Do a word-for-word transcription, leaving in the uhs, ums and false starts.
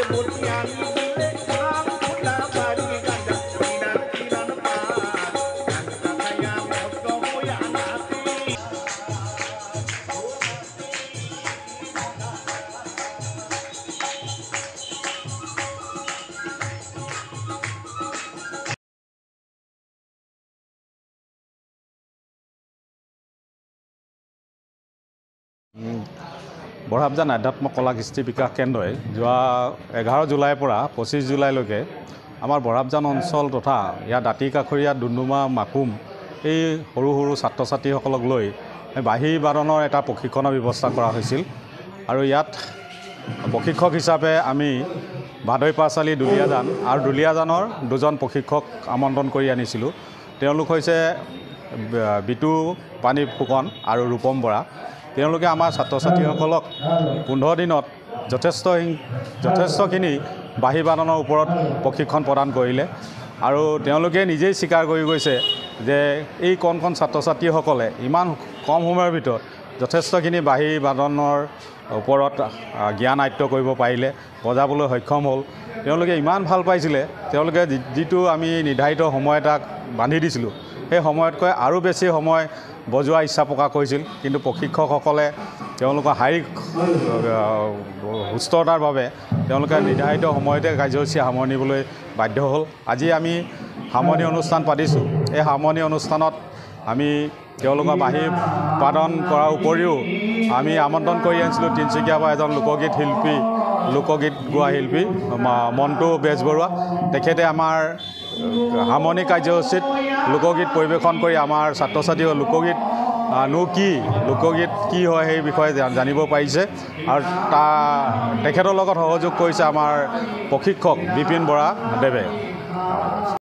বৰহাবজান আধ্যাত্ম কলা কৃষ্টি বিকাশ কেন্দ্ৰই যোৱা এঘাৰ জুলাইৰ পৰা পঁচিছ জুলাইলৈকে আমাৰ বৰহাবজান অঞ্চল তথা ইয়াৰ দাঁতি কাষৰীয়া ডুমডুমা মাকুম এই সৰু সৰু ছাত্ৰ ছাত্ৰীসকলক লৈ বাঁহী বাদনৰ এটা প্ৰশিক্ষণৰ ব্যৱস্থা কৰা হৈছিল। আৰু ইয়াত প্ৰশিক্ষক হিচাপে আমি ভাদৈ পাঁচালি দুলীয়াজান আৰু দুলীয়াজানৰ দুজন প্ৰশিক্ষক আমন্ত্ৰণ কৰি আনিছিলোঁ। তেওঁলোক হৈছে বিতু পানী ফুকন আৰু ৰূপম বৰা। তেওঁলোকে আমাৰ ছাত্ৰ ছাত্ৰীসকলক পোন্ধৰ দিনত যথেষ্ট যথেষ্টখিনি বাঁহী বাদনৰ ওপৰত প্ৰশিক্ষণ প্ৰদান কৰিলে। আৰু তেওঁলোকে নিজেই স্বীকাৰ কৰি গৈছে যে এই কণ কণ ছাত্ৰ ছাত্ৰীসকলে ইমান কম সময়ৰ ভিতৰত যথেষ্টখিনি বাঁহী বাদনৰ ওপৰত জ্ঞান আয়ত্ব কৰিব পাৰিলে, বজাবলৈ সক্ষম হ'ল। তেওঁলোকে ইমান ভাল পাইছিলে, তেওঁলোকে যিটো আমি নিৰ্ধাৰিত সময় এটাক বান্ধি দিছিলোঁ সেই সময়তকৈ আৰু বেছি সময় বজোৱাৰ ইচ্ছা প্ৰকাশ কৰিছিল। কিন্তু প্ৰশিক্ষকসকলে তেওঁলোকৰ শাৰীৰিক সুস্থতাৰ বাবে তেওঁলোকে নিৰ্ধাৰিত সময়তে কাৰ্যসূচী সামৰণিবলৈ বাধ্য হ'ল। আজি আমি সামৰণি অনুষ্ঠান পাতিছোঁ। এই সামৰণি অনুষ্ঠানত আমি তেওঁলোকৰ বাঁহী উৎপাদন কৰাৰ উপৰিও আমি আমন্ত্ৰণ কৰি আনিছিলোঁ তিনিচুকীয়াৰ পৰা এজন লোকগীত শিল্পী লোকগীত গোৱা শিল্পী মণ্টু বেজবৰুৱা। তেখেতে আমাৰ সামৰণি কাৰ্যসূচীত লোকগীত পৰিৱেশন কৰি আমাৰ ছাত্ৰ ছাত্ৰীক লোকগীত নো কি লোকগীত কি হয় সেই বিষয়ে জানিব পাৰিছে। আৰু তাৰ তেখেতৰ লগত সহযোগ কৰিছে আমাৰ প্ৰশিক্ষক বিপিন বৰা দেৱে।